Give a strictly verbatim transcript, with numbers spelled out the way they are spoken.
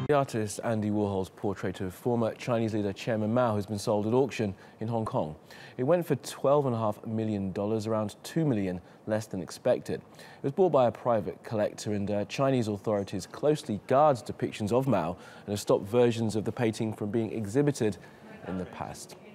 The artist Andy Warhol's portrait of former Chinese leader Chairman Mao has been sold at auction in Hong Kong. It went for twelve point five million dollars, around two million dollars less than expected. It was bought by a private collector, and uh, Chinese authorities closely guard depictions of Mao and have stopped versions of the painting from being exhibited in the past.